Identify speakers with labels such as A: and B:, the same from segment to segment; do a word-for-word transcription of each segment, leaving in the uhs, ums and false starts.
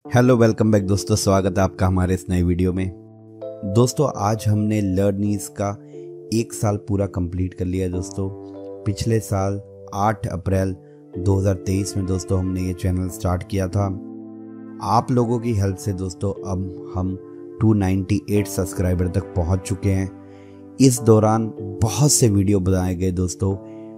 A: Hello welcome back दोस्तों, स्वागत है आपका हमारे इस नए वीडियो में। दोस्तों आज हमने लर्नीज का एक साल पूरा कंप्लीट कर लिया दोस्तों। पिछले साल आठ अप्रैल दो हज़ार तेईस में दोस्तों हमने ये चैनल स्टार्ट किया था। आप लोगों की हेल्प से दोस्तों अब हम दो सौ अट्ठानवे सब्सक्राइबर तक पहुंच चुके हैं। इस दौरान बहुत से वीडियो बनाए गए दोस्तों,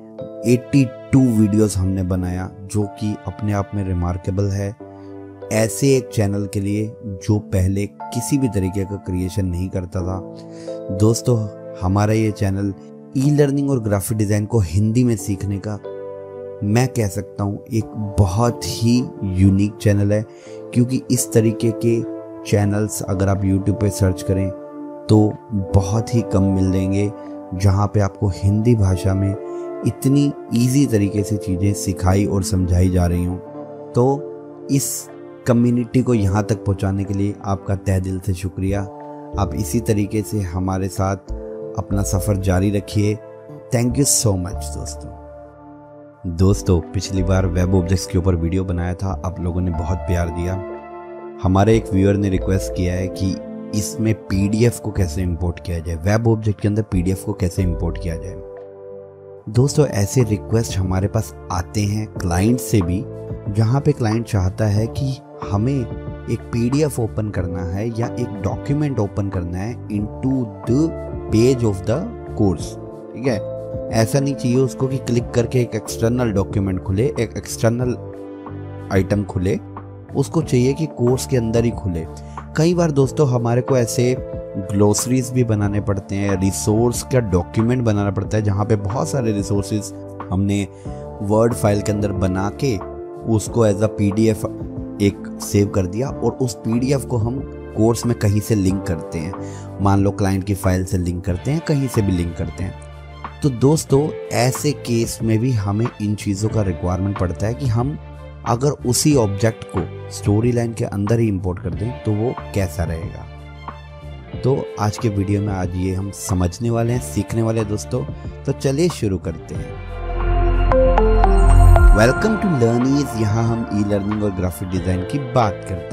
A: बयासी वीडियोस हमने बनाया, जो कि अपने आप में रिमार्केबल है ऐसे एक चैनल के लिए जो पहले किसी भी तरीके का क्रिएशन नहीं करता था। दोस्तों हमारा ये चैनल ई लर्निंग और ग्राफिक डिज़ाइन को हिंदी में सीखने का मैं कह सकता हूँ एक बहुत ही यूनिक चैनल है, क्योंकि इस तरीके के चैनल्स अगर आप यूट्यूब पे सर्च करें तो बहुत ही कम मिल देंगे, जहाँ पे आपको हिंदी भाषा में इतनी इजी तरीके से चीज़ें सिखाई और समझाई जा रही हों। तो इस कम्युनिटी को यहाँ तक पहुँचाने के लिए आपका तहे दिल से शुक्रिया। आप इसी तरीके से हमारे साथ अपना सफ़र जारी रखिए। थैंक यू सो मच दोस्तों। दोस्तों पिछली बार वेब ऑब्जेक्ट्स के ऊपर वीडियो बनाया था, आप लोगों ने बहुत प्यार दिया। हमारे एक व्यूअर ने रिक्वेस्ट किया है कि इसमें पीडीएफ को कैसे इंपोर्ट किया जाए, वेब ऑब्जेक्ट के अंदर पीडीएफ को कैसे इंपोर्ट किया जाए। दोस्तों ऐसे रिक्वेस्ट हमारे पास आते हैं क्लाइंट से भी, जहाँ पे क्लाइंट चाहता है कि हमें एक पीडीएफ ओपन करना है या एक डॉक्यूमेंट ओपन करना है into the page of the course. ठीक है, ऐसा नहीं चाहिए उसको कि क्लिक करके एक एक्सटर्नल डॉक्यूमेंट खुले, एक एक्सटर्नल आइटम खुले, उसको चाहिए कि कोर्स के अंदर ही खुले। कई बार दोस्तों हमारे को ऐसे ग्लोसरीज भी बनाने पड़ते हैं, रिसोर्स का डॉक्यूमेंट बनाना पड़ता है, जहाँ पे बहुत सारे रिसोर्सेज हमने वर्ड फाइल के अंदर बना के उसको एज अ पीडीएफ एक सेव कर दिया और उस पीडीएफ को हम कोर्स में कहीं से लिंक करते हैं। मान लो क्लाइंट की फाइल से लिंक करते हैं, कहीं से भी लिंक करते हैं। तो दोस्तों ऐसे केस में भी हमें इन चीज़ों का रिक्वायरमेंट पड़ता है कि हम अगर उसी ऑब्जेक्ट को स्टोरी लाइन के अंदर ही इंपोर्ट कर दें तो वो कैसा रहेगा। तो आज के वीडियो में आज ये हम समझने वाले हैं, सीखने वाले हैं दोस्तों। तो चलिए शुरू करते हैं। Welcome to Learnies. यहाँ हम ई लर्निंग और ग्राफिक डिज़ाइन की बात करते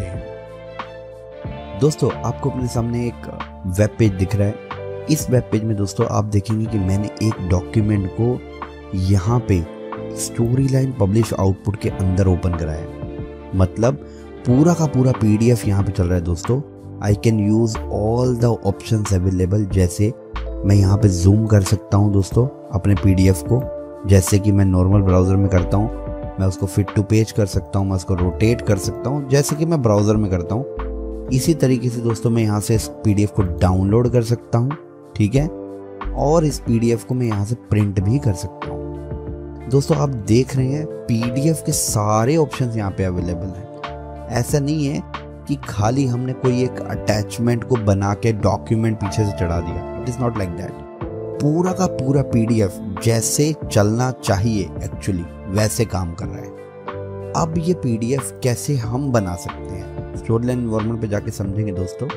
A: हैं। दोस्तों आपको अपने सामने एक वेब पेज दिख रहा है। इस वेब पेज में दोस्तों आप देखेंगे कि मैंने एक डॉक्यूमेंट को यहाँ पे स्टोरी लाइन पब्लिश आउटपुट के अंदर ओपन कराया, मतलब पूरा का पूरा पीडीएफ यहाँ पे चल रहा है दोस्तों। I can use all the options available. जैसे मैं यहाँ पे जूम कर सकता हूँ दोस्तों अपने पीडीएफ को, जैसे कि मैं नॉर्मल ब्राउज़र में करता हूँ। मैं उसको फिट टू पेज कर सकता हूँ, मैं उसको रोटेट कर सकता हूँ, जैसे कि मैं ब्राउज़र में करता हूँ। इसी तरीके से दोस्तों मैं यहाँ से इस पीडीएफ को डाउनलोड कर सकता हूँ, ठीक है, और इस पीडीएफ को मैं यहाँ से प्रिंट भी कर सकता हूँ। दोस्तों आप देख रहे हैं पीडीएफ के सारे ऑप्शंस यहाँ पे अवेलेबल हैं। ऐसा नहीं है कि खाली हमने कोई एक अटैचमेंट को बना के डॉक्यूमेंट पीछे से चढ़ा दिया। It is not like that. पूरा का पूरा पीडीएफ जैसे चलना चाहिए एक्चुअली वैसे काम कर रहा है। अब ये पीडीएफ कैसे हम बना सकते हैं, स्टोरीलाइन एनवायरनमेंट पे जाके समझेंगे दोस्तों।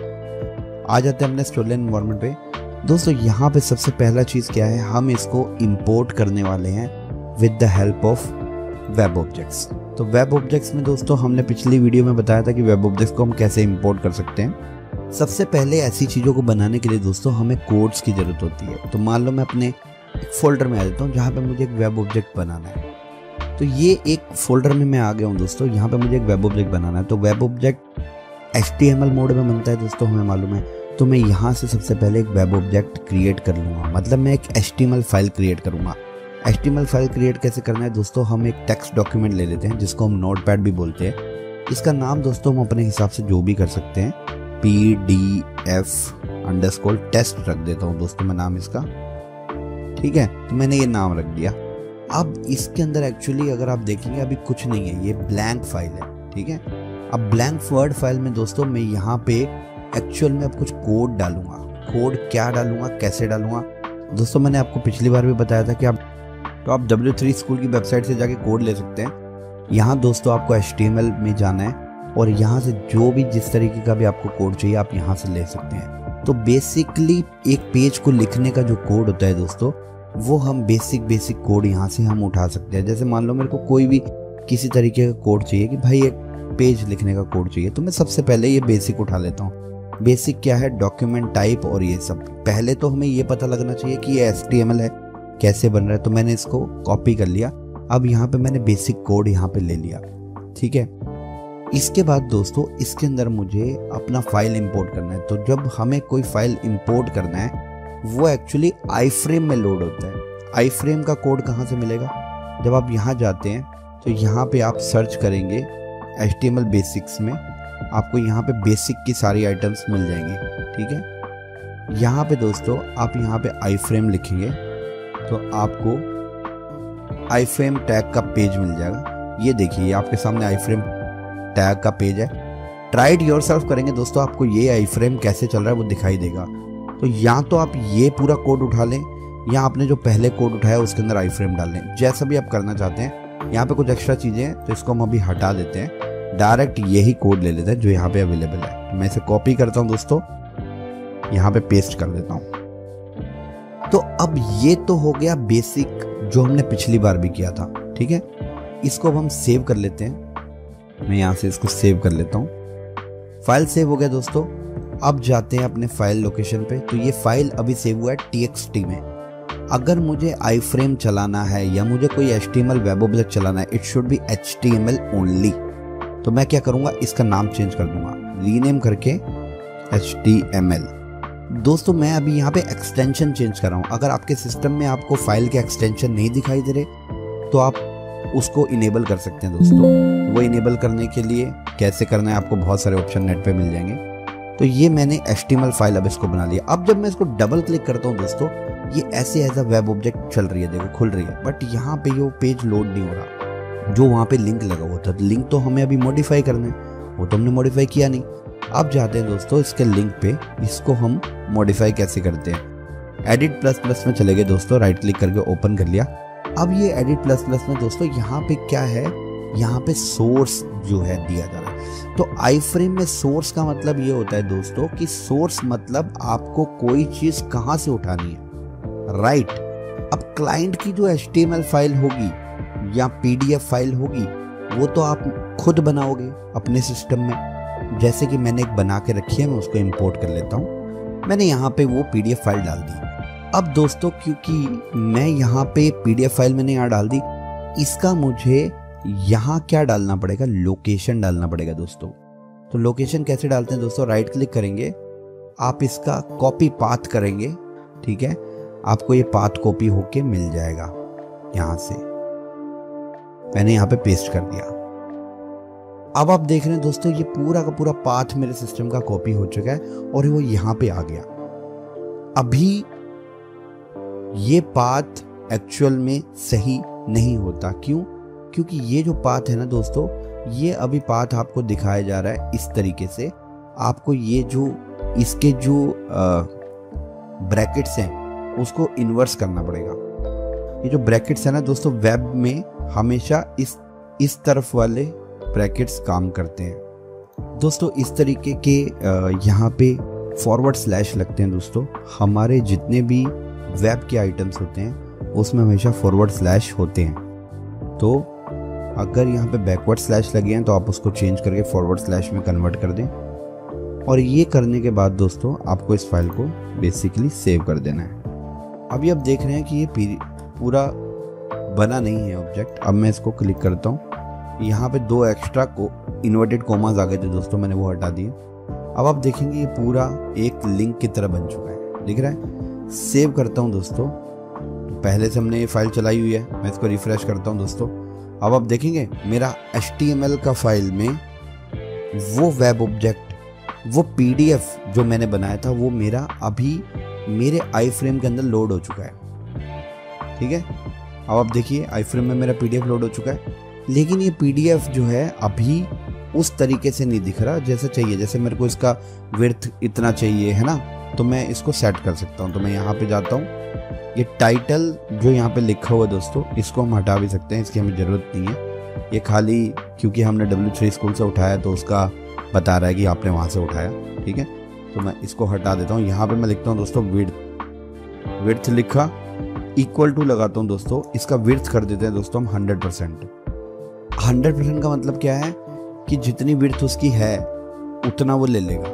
A: आ जाते हैं अपने स्टोरीलाइन एनवायरनमेंट पे। दोस्तों यहाँ पे सबसे पहला चीज़ क्या है, हम इसको इंपोर्ट करने वाले हैं with the help of web objects. तो वेब ऑब्जेक्ट्स में दोस्तों हमने पिछली वीडियो में बताया था कि वेब ऑब्जेक्ट्स को हम कैसे इंपोर्ट कर सकते हैं। सबसे पहले ऐसी चीज़ों को बनाने के लिए दोस्तों हमें कोड्स की ज़रूरत होती है। तो मान लो मैं अपने एक फोल्डर में आ जाता हूँ जहाँ पे मुझे एक वेब ऑब्जेक्ट बनाना है। तो ये एक फोल्डर में मैं आ गया हूँ दोस्तों, यहाँ पे मुझे एक वेब ऑब्जेक्ट बनाना है। तो web object H T M L mode में बनता है दोस्तों, हमें मालूम है। तो मैं यहाँ से सबसे पहले एक वेब ऑब्जेक्ट क्रिएट कर लूँगा, मतलब मैं एक H T M L file create करूँगा। H T M L file create कैसे करना है दोस्तों, हम एक टेक्स्ट डॉक्यूमेंट ले लेते हैं जिसको हम नोटपैड भी बोलते हैं। इसका नाम दोस्तों हम अपने हिसाब से जो भी कर सकते हैं, P D F underscore test रख देता हूँ दोस्तों मैं नाम इसका, ठीक है। तो मैंने ये नाम रख दिया। अब इसके अंदर एक्चुअली अगर आप देखेंगे अभी कुछ नहीं है, ये ब्लैंक फाइल है, ठीक है। अब ब्लैंक वर्ड फाइल में दोस्तों मैं यहाँ पे एक्चुअल में अब कुछ कोड डालूंगा। कोड क्या डालूंगा, कैसे डालूंगा दोस्तों, मैंने आपको पिछली बार भी बताया था कि आप तो आप डब्ल्यू थ्री स्कूल की वेबसाइट से जाके कोड ले सकते हैं। यहाँ दोस्तों आपको एच टी एम एल में जाना है और यहाँ से जो भी जिस तरीके का भी आपको कोड चाहिए आप यहाँ से ले सकते हैं। तो बेसिकली एक पेज को लिखने का जो कोड होता है दोस्तों, वो हम बेसिक बेसिक कोड यहाँ से हम उठा सकते हैं। जैसे मान लो मेरे को कोई भी किसी तरीके का कोड चाहिए कि भाई एक पेज लिखने का कोड चाहिए, तो मैं सबसे पहले ये बेसिक उठा लेता हूँ। बेसिक क्या है, डॉक्यूमेंट टाइप और ये सब। पहले तो हमें ये पता लगना चाहिए कि ये एच टी एम एल है, कैसे बन रहा है। तो मैंने इसको कॉपी कर लिया। अब यहाँ पे मैंने बेसिक कोड यहाँ पे ले लिया, ठीक है। इसके बाद दोस्तों इसके अंदर मुझे अपना फाइल इंपोर्ट करना है। तो जब हमें कोई फाइल इंपोर्ट करना है वो एक्चुअली आई फ्रेम में लोड होता है। आई फ्रेम का कोड कहाँ से मिलेगा, जब आप यहाँ जाते हैं तो यहाँ पे आप सर्च करेंगे H T M L basics में, आपको यहाँ पे बेसिक की सारी आइटम्स मिल जाएंगी, ठीक है। यहाँ पे दोस्तों आप यहाँ पे आई फ्रेम लिखेंगे तो आपको आई फ्रेम टैग का पेज मिल जाएगा। ये देखिए आपके सामने आई फ्रेम टैग का पेज है। ट्राइड योरसेल्फ करेंगे दोस्तों, आपको ये आई फ्रेम कैसे चल रहा है वो दिखाई देगा। तो या तो आप ये पूरा कोड उठा लें या आपने जो पहले कोड उठाया उसके अंदर आई फ्रेम डाल लें, जैसा भी आप करना चाहते हैं। यहाँ पे कुछ एक्स्ट्रा चीज़ें हैं तो इसको हम अभी हटा देते हैं, डायरेक्ट यही कोड ले लेते हैं जो यहाँ पे अवेलेबल है। तो मैं इसे कॉपी करता हूँ दोस्तों, यहाँ पे पेस्ट कर देता हूँ। तो अब ये तो हो गया बेसिक जो हमने पिछली बार भी किया था, ठीक है। इसको अब हम सेव कर लेते हैं। मैं यहाँ से इसको सेव कर लेता हूँ। फाइल सेव हो गया दोस्तों। अब जाते हैं अपने फाइल लोकेशन पे। तो ये फाइल अभी सेव हुआ है टी एक्स टी में। अगर मुझे आई फ्रेम चलाना है या मुझे कोई H T M L web object चलाना है, it should be H T M L only. तो मैं क्या करूंगा, इसका नाम चेंज कर दूंगा, रीनेम करके एच टी एम एल। दोस्तों मैं अभी यहाँ पे एक्सटेंशन चेंज कर रहा हूँ। अगर आपके सिस्टम में आपको फाइल के एक्सटेंशन नहीं दिखाई दे रहे तो आप उसको इनेबल कर सकते हैं दोस्तों। वो इनेबल करने के लिए कैसे करना है, आपको बहुत सारे ऑप्शन नेट पे मिल जाएंगे। तो ये मैंने H T M L file अब इसको बना लिया। अब जब मैं इसको डबल क्लिक करता हूँ दोस्तों, ये ऐसे एज अ वेब ऑब्जेक्ट चल रही है, देखो खुल रही है। बट यहाँ पे ये पेज लोड नहीं हो रहा जो वहाँ पे लिंक लगा हुआ था। लिंक तो हमें अभी मॉडिफाई करना है, वो तो हमने मॉडिफाई किया नहीं। अब जाते हैं दोस्तों इसके लिंक पे, इसको हम मॉडिफाई कैसे करते हैं। एडिट प्लस प्लस में चले गए दोस्तों, राइट क्लिक करके ओपन कर लिया। अब ये एडिट प्लस प्लस में दोस्तों यहाँ पे क्या है, यहाँ पे सोर्स जो है दिया जा रहा है। तो आई फ्रेम में सोर्स का मतलब ये होता है दोस्तों कि सोर्स मतलब आपको कोई चीज कहाँ से उठानी है, राइट। अब क्लाइंट की जो H T M L file होगी या पी डी एफ फाइल होगी वो तो आप खुद बनाओगे अपने सिस्टम में। जैसे कि मैंने एक बना के रखी है, मैं उसको इंपोर्ट कर लेता हूँ। मैंने यहाँ पे वो पी डी एफ फाइल डाल दी। अब दोस्तों क्योंकि मैं यहाँ पे पी डी एफ फाइल मैंने यहाँ डाल दी, इसका मुझे यहाँ क्या डालना पड़ेगा, लोकेशन डालना पड़ेगा दोस्तों। तो लोकेशन कैसे डालते हैं दोस्तों, राइट क्लिक करेंगे, आप इसका कॉपी पाथ करेंगे, ठीक है। आपको ये पाथ कॉपी होके मिल जाएगा। यहाँ से मैंने यहाँ पे पेस्ट कर दिया। अब आप देख रहे हैं दोस्तों ये पूरा का पूरा पाथ मेरे सिस्टम का कॉपी हो चुका है और वो यहाँ पे आ गया। अभी ये पाथ एक्चुअल में सही नहीं होता, क्यों? क्योंकि ये जो पाथ है ना दोस्तों, ये अभी पाथ आपको दिखाया जा रहा है इस तरीके से। आपको ये जो इसके जो ब्रैकेट्स हैं उसको इन्वर्स करना पड़ेगा। ये जो ब्रैकेट्स है ना दोस्तों, वेब में हमेशा इस इस तरफ वाले ब्रैकेट्स काम करते हैं दोस्तों। इस तरीके के यहाँ पे फॉरवर्ड स्लैश लगते हैं दोस्तों। हमारे जितने भी वेब के आइटम्स होते हैं उसमें हमेशा फॉरवर्ड स्लैश होते हैं। तो अगर यहाँ पे बैकवर्ड स्लैश लगे हैं तो आप उसको चेंज करके फॉरवर्ड स्लैश में कन्वर्ट कर दें। और ये करने के बाद दोस्तों आपको इस फाइल को बेसिकली सेव कर देना है। अभी आप देख रहे हैं कि ये पूरा बना नहीं है ऑब्जेक्ट। अब मैं इसको क्लिक करता हूँ, यहाँ पे दो एक्स्ट्रा को इन्वर्टेड कॉमास आ गए थे दोस्तों, मैंने वो हटा दिए। अब आप देखेंगे ये पूरा एक लिंक की तरह बन चुका है, दिख रहा है। सेव करता हूँ दोस्तों। पहले से हमने ये फाइल चलाई हुई है, मैं इसको रिफ्रेश करता हूँ दोस्तों। अब आप देखेंगे मेरा एच टी एम एल का फाइल में वो वेब ऑब्जेक्ट, वो पी डी एफ जो मैंने बनाया था वो मेरा अभी मेरे आई फ्रेम के अंदर लोड हो चुका है, ठीक है। अब आप देखिए आई फ्रेम में मेरा पी डी एफ लोड हो चुका है, लेकिन ये पी डी एफ जो है अभी उस तरीके से नहीं दिख रहा जैसे चाहिए। जैसे मेरे को इसका विड्थ इतना चाहिए है ना, तो मैं इसको सेट कर सकता हूँ। तो मैं यहाँ पे जाता हूँ, ये टाइटल जो यहाँ पे लिखा हुआ है दोस्तों, इसको हम हटा भी सकते हैं, इसकी हमें ज़रूरत नहीं है। ये खाली क्योंकि हमने डब्ल्यू थ्री स्कूल से उठाया तो उसका बता रहा है कि आपने वहाँ से उठाया, ठीक है। तो मैं इसको हटा देता हूँ। यहाँ पे मैं लिखता हूँ दोस्तों विड्थ, विड्थ लिखा, इक्वल टू लगाता हूँ दोस्तों। इसका विड्थ कर देते हैं दोस्तों हम हंड्रेड परसेंट। हंड्रेड परसेंट का मतलब क्या है कि जितनी विड्थ उसकी है उतना वो ले लेगा।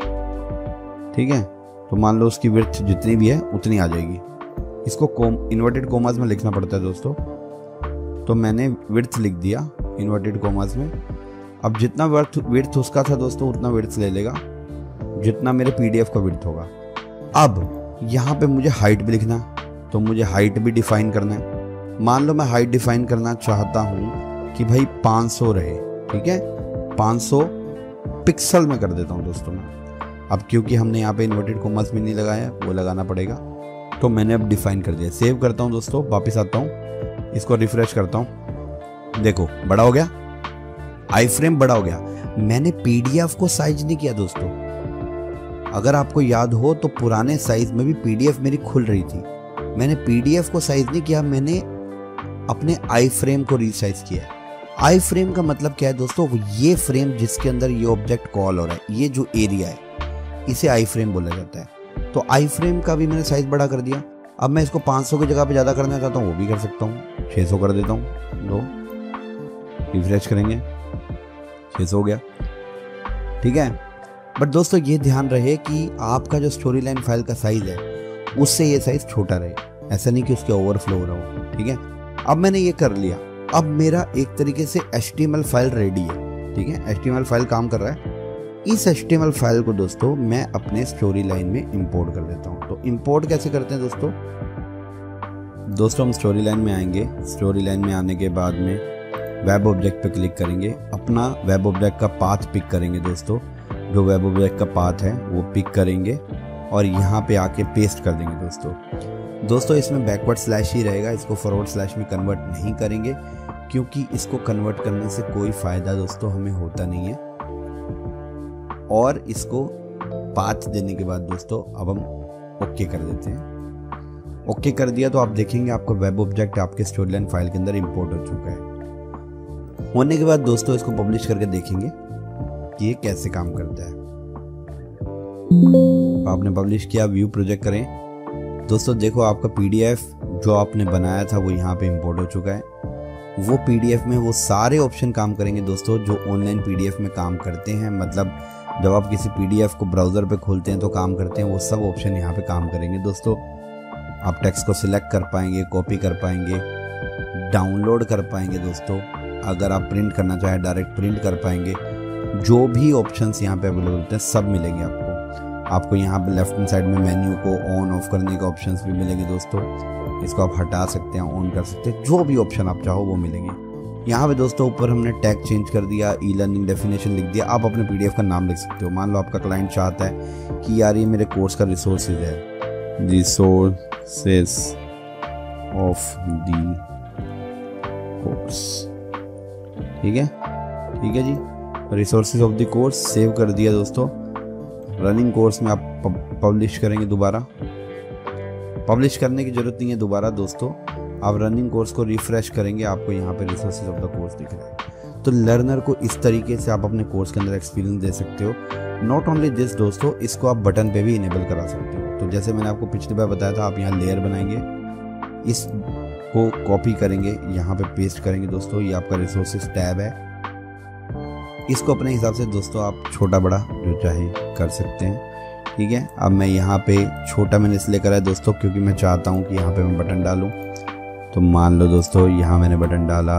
A: ठीक है, तो मान लो उसकी विड्थ जितनी भी है उतनी आ जाएगी। इसको कोम इन्वर्टेड कोमास में लिखना पड़ता है दोस्तों, तो मैंने विड्थ लिख दिया इन्वर्टेड कोमास में। अब जितना विड्थ विड्थ उसका था दोस्तों उतना विड्थ ले लेगा जितना मेरे पीडीएफ का विड्थ होगा। अब यहाँ पे मुझे हाइट भी लिखना है, तो मुझे हाइट भी डिफाइन करना है। मान लो मैं हाइट डिफाइन करना चाहता हूँ कि भाई पाँच सौ रहे, ठीक है, पाँच सौ पिक्सल में कर देता हूँ दोस्तों मैं। अब क्योंकि हमने यहाँ पे इन्वर्टेड कोमास भी नहीं लगाया, वो लगाना पड़ेगा, तो मैंने अब डिफाइन कर दिया। सेव करता हूँ दोस्तों, वापस आता हूँ, इसको रिफ्रेश करता हूँ, देखो बड़ा हो गया, आई फ्रेम बड़ा हो गया। मैंने पीडीएफ को साइज नहीं किया दोस्तों। अगर आपको याद हो तो पुराने साइज में भी पीडीएफ मेरी खुल रही थी, मैंने पीडीएफ को साइज नहीं किया, मैंने अपने आई फ्रेम को रीसाइज किया। आई फ्रेम का मतलब क्या है दोस्तों, ये फ्रेम जिसके अंदर ये ऑब्जेक्ट कॉल हो रहा है, ये जो एरिया है इसे आई फ्रेम बोला जाता है। तो आई फ्रेम का भी मैंने साइज बड़ा कर दिया। अब मैं इसको पाँच सौ की जगह पे ज़्यादा करना चाहता हूँ, वो भी कर सकता हूँ, छः सौ कर देता हूँ, दो रिफ्रेश करेंगे, छः सौ हो गया। ठीक है, बट दोस्तों ये ध्यान रहे कि आपका जो स्टोरी लाइन फाइल का साइज है उससे ये साइज छोटा रहे, ऐसा नहीं कि उसके ओवरफ्लो हो रहा हो। ठीक है, अब मैंने ये कर लिया। अब मेरा एक तरीके से H T M L file ready है। ठीक है, H T M L file काम कर रहा है। इस H T M L file को दोस्तों मैं अपने स्टोरी लाइन में इंपोर्ट कर देता हूँ। तो इंपोर्ट कैसे करते हैं दोस्तों दोस्तों हम स्टोरी लाइन में आएंगे। स्टोरी लाइन में आने के बाद में वेब ऑब्जेक्ट पे क्लिक करेंगे, अपना वेब ऑब्जेक्ट का पाथ पिक करेंगे दोस्तों, जो वेब ऑब्जेक्ट का पाथ है वो पिक करेंगे और यहाँ पे आके पेस्ट कर देंगे दोस्तों। दोस्तों इसमें बैकवर्ड स्लैश ही रहेगा, इसको फॉरवर्ड स्लैश में कन्वर्ट नहीं करेंगे क्योंकि इसको कन्वर्ट करने से कोई फ़ायदा दोस्तों हमें होता नहीं है। और इसको पाथ देने के बाद दोस्तों अब हम ओके कर देते हैं। ओके कर दिया तो आप देखेंगे आपका वेब ऑब्जेक्ट आपके स्टोरी लाइन फाइल के अंदर इंपोर्ट हो चुका है। होने के बाद दोस्तों इसको पब्लिश करके देखेंगे कि ये कैसे काम करता है। आपने पब्लिश किया, व्यू प्रोजेक्ट करें दोस्तों, देखो आपका पीडीएफ जो आपने बनाया था वो यहाँ पे इंपोर्ट हो चुका है। वो पीडीएफ में वो सारे ऑप्शन काम करेंगे दोस्तों जो ऑनलाइन पीडीएफ में काम करते हैं। मतलब जब आप किसी पीडीएफ को ब्राउज़र पे खोलते हैं तो काम करते हैं, वो सब ऑप्शन यहाँ पे काम करेंगे दोस्तों। आप टेक्स्ट को सिलेक्ट कर पाएंगे, कॉपी कर पाएंगे, डाउनलोड कर पाएंगे दोस्तों। अगर आप प्रिंट करना चाहें डायरेक्ट प्रिंट कर पाएंगे। जो भी ऑप्शंस यहाँ पे अवेलेबल होते हैं सब मिलेंगे आपको। आपको यहाँ पे लेफ्ट हैंड साइड में मेन्यू को ऑन ऑफ करने के ऑप्शंस भी मिलेंगे दोस्तों। इसको आप हटा सकते हैं, ऑन कर सकते हैं, जो भी ऑप्शन आप चाहो वो मिलेंगे। यहाँ पे दोस्तों ऊपर हमने टैग चेंज कर दिया, ई लर्निंग डेफिनेशन लिख दिया। आप अपने पीडीएफ का नाम लिख सकते हो। मान लो आपका क्लाइंट चाहता है कि यार ये मेरे कोर्स का रिसोर्सेज है, रिसोर्सेज ऑफ दी कोर्स। ठीक है, ठीक है जी, resources of the course save कर दिया दोस्तों। रनिंग कोर्स में आप पब्लिश करेंगे दोबारा, पब्लिश करने की जरूरत नहीं है दोबारा दोस्तों। आप रनिंग कोर्स को रिफ्रेश करेंगे, आपको यहाँ पे रिसोर्सेज ऑफ द कोर्स दिख रहा है। तो लर्नर को इस तरीके से आप अपने कोर्स के अंदर एक्सपीरियंस दे सकते हो। नॉट ओनली दिस दोस्तों, इसको आप बटन पे भी इनेबल करा सकते हो। तो जैसे मैंने आपको पिछली बार बताया था, आप यहाँ लेयर बनाएंगे, इसको कॉपी करेंगे, यहाँ पे पेस्ट करेंगे दोस्तों। ये आपका रिसोर्सेज टैब है, इसको अपने हिसाब से दोस्तों आप छोटा बड़ा जो चाहे कर सकते हैं। ठीक है, अब मैं यहाँ पे छोटा मैंने इसलिए करा है दोस्तों क्योंकि मैं चाहता हूँ कि यहाँ पे मैं बटन डालूँ। तो मान लो दोस्तों यहाँ मैंने बटन डाला,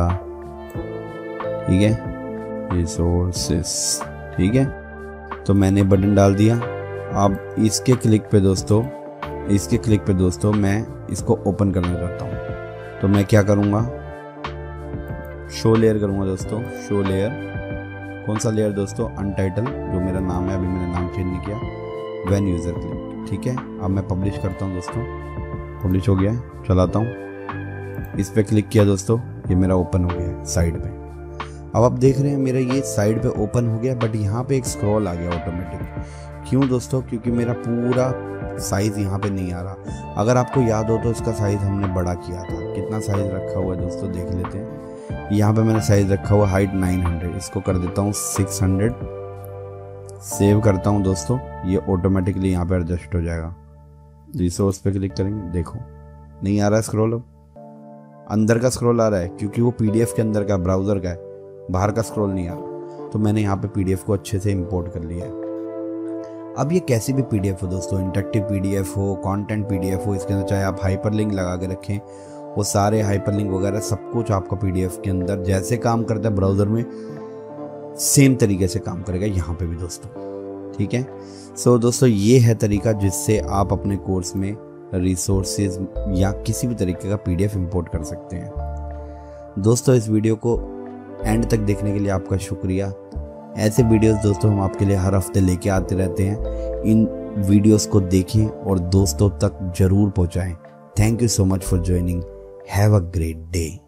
A: ठीक है, रिसोर्सेस, ठीक है, तो मैंने बटन डाल दिया। अब इसके क्लिक पे दोस्तों, इसके क्लिक पे दोस्तों मैं इसको ओपन करना चाहता हूँ। तो मैं क्या करूँगा, शो लेयर करूँगा दोस्तों। शो लेयर, कौन सा लेयर दोस्तों, अनटाइटल, जो मेरा नाम है, अभी मैंने नाम चेंज नहीं किया, व्हेन यूज़र क्लिक। ठीक है, अब मैं पब्लिश करता हूँ दोस्तों, पब्लिश हो गया है, चलाता हूँ। इस पे क्लिक किया दोस्तों, ये मेरा ओपन हो गया है साइड पे। अब आप देख रहे हैं मेरा ये साइड पे ओपन हो गया, बट यहाँ पे एक स्क्रॉल आ गया ऑटोमेटिक। क्यों दोस्तों, क्योंकि मेरा पूरा साइज़ यहाँ पे नहीं आ रहा। अगर आपको याद हो तो इसका साइज़ हमने बड़ा किया था। कितना साइज़ रखा हुआ है दोस्तों देख लेते हैं। यहाँ पे मैंने साइज़ रखा हुआ हाइट नौ सौ, इसको कर देता हूँ छह सौ। सेव करता हूँ दोस्तों, ये ऑटोमेटिकली यहाँ पे एडजस्ट हो जाएगा। रिसोर्स पे क्लिक करेंगे, देखो नहीं आ रहा है स्क्रॉल, अब अंदर का स्क्रॉल आ रहा है क्योंकि वो पीडीएफ के अंदर का ब्राउज़र का है, बाहर का स्क्रॉल नहीं आ रहा। तो तो मैंने यहाँ पे पीडीएफ को अच्छे से इंपोर्ट कर लिया है। अब ये कैसी भी पीडीएफ हो दोस्तों, इंटरेक्टिव पीडीएफ हो, कंटेंट पीडीएफ हो, इसके अंदर चाहे आप हाइपरलिंक लगा के रखें, वो सारे हाइपरलिंक वगैरह सब कुछ आपका पीडीएफ के अंदर जैसे काम करता है ब्राउज़र में, सेम तरीके से काम करेगा यहाँ पे भी दोस्तों। ठीक है, सो दोस्तों ये है तरीका जिससे आप अपने कोर्स में रिसोर्सेज या किसी भी तरीके का पीडीएफ इंपोर्ट कर सकते हैं। दोस्तों इस वीडियो को एंड तक देखने के लिए आपका शुक्रिया। ऐसे वीडियोस दोस्तों हम आपके लिए हर हफ्ते लेके आते रहते हैं। इन वीडियोस को देखें और दोस्तों तक जरूर पहुंचाएं। Thank you so much for joining. Have a great day.